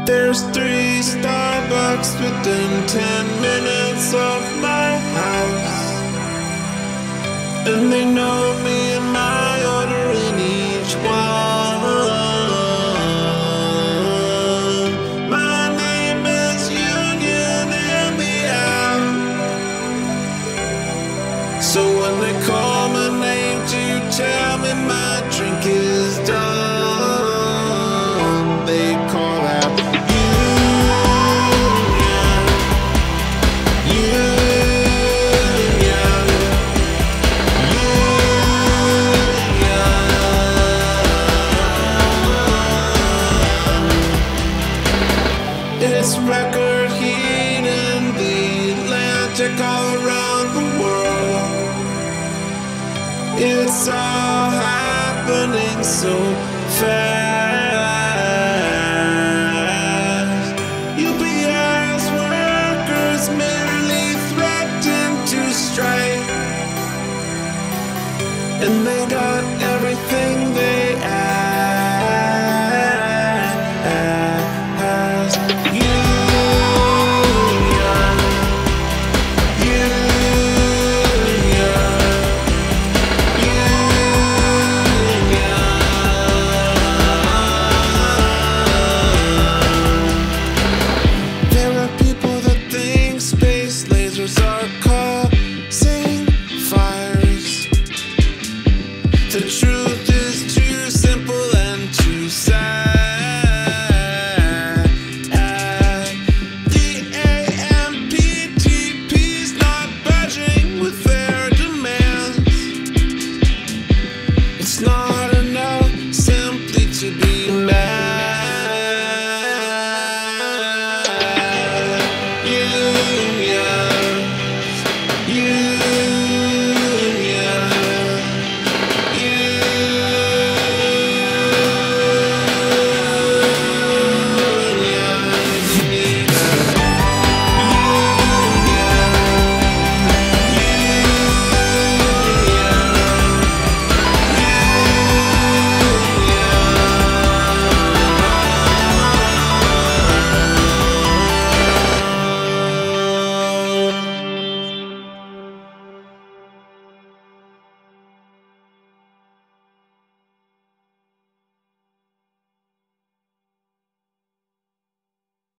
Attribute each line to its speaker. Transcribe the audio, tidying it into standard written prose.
Speaker 1: There's 3 Starbucks within 10 minutes of my house, and they know me and my order in each one. My name is Union in the app. So when they call my name to tell me my drink is done, they call out It's record heat in the Atlantic all around the world. It's all happening so fast.